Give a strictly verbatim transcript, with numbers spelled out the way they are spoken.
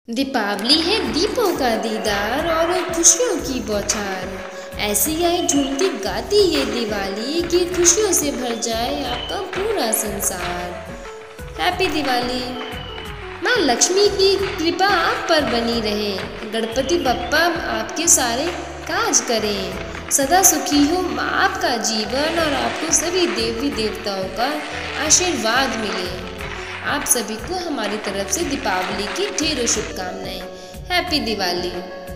दीपावली है दीपों का दीदार और खुशियों की बौछार। ऐसी आए झूमती गाती ये दिवाली कि खुशियों से भर जाए आपका पूरा संसार। हैप्पी दिवाली। माँ लक्ष्मी की कृपा आप पर बनी रहे, गणपति बप्पा आपके सारे काज करें। सदा सुखी हो माँ आपका जीवन और आपको सभी देवी देवताओं का आशीर्वाद मिले। आप सभी को हमारी तरफ से दीपावली की ढेरों शुभकामनाएं। हैप्पी दिवाली।